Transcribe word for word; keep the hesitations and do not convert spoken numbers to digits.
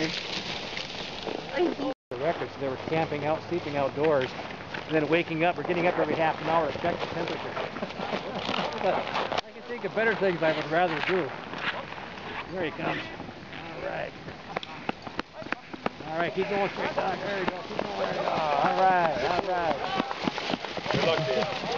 time. The records, they were camping out, sleeping outdoors, and then waking up or getting up every half an hour to check the temperature. But I can think of better things I would rather do. There he comes. All right. All right, keep going straight down. There you go. Keep going. There you go. All right. All right. Good luck to you.